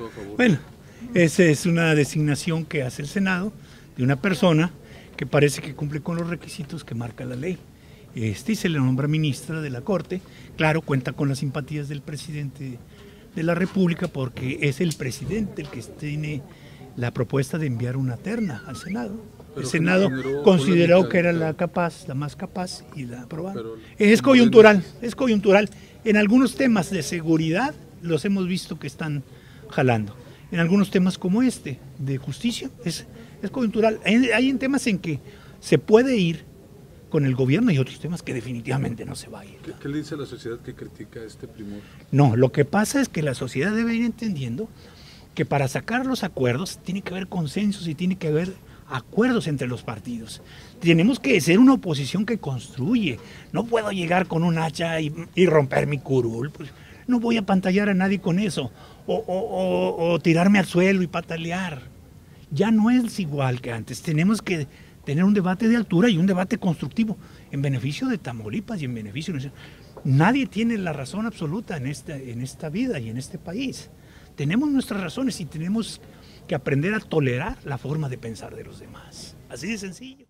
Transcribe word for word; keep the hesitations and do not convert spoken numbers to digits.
a favor. Bueno, esa es una designación que hace el Senado de una persona que parece que cumple con los requisitos que marca la ley. Este, y se le nombra ministra de la Corte. Claro, cuenta con las simpatías del presidente de la República porque es el presidente el que tiene la propuesta de enviar una terna al Senado. Pero el Senado consideró polémica, que era pero... la capaz, la más capaz y la aprobaron. Pero... Es coyuntural, es coyuntural. En algunos temas de seguridad los hemos visto que están jalando. En algunos temas como este, de justicia, es, es coyuntural. Hay, hay en temas en que se puede ir con el gobierno y otros temas que definitivamente no se va a ir. ¿Qué, qué le dice a la sociedad que critica este primor? No, lo que pasa es que la sociedad debe ir entendiendo que para sacar los acuerdos tiene que haber consensos y tiene que haber acuerdos entre los partidos. Tenemos que ser una oposición que construye. No puedo llegar con un hacha y, y romper mi curul. Pues no voy a pantallar a nadie con eso. O, o, o, o tirarme al suelo y patalear. Ya no es igual que antes. Tenemos que tener un debate de altura y un debate constructivo en beneficio de Tamaulipas y en beneficio de... Nadie tiene la razón absoluta en esta, en esta vida y en este país. Tenemos nuestras razones y tenemos que aprender a tolerar la forma de pensar de los demás. Así de sencillo.